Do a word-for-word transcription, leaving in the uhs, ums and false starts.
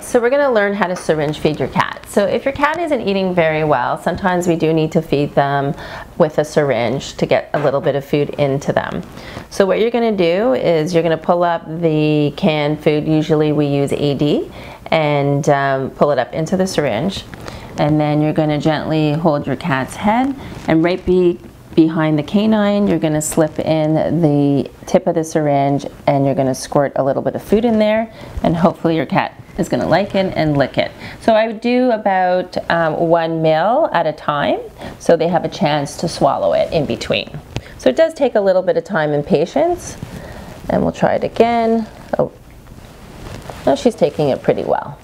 so we're going to learn how to syringe feed your cat. So if your cat isn't eating very well, sometimes we do need to feed them with a syringe to get a little bit of food into them. So what you're going to do is you're going to pull up the canned food, usually we use A D, and um, pull it up into the syringe. And then you're going to gently hold your cat's head, and right be behind the canine, you're going to slip in the tip of the syringe and you're going to squirt a little bit of food in there, and hopefully your cat is going to like it and lick it. So I would do about um, one mil at a time so they have a chance to swallow it in between. So it does take a little bit of time and patience, and we'll try it again. Oh, no, she's taking it pretty well.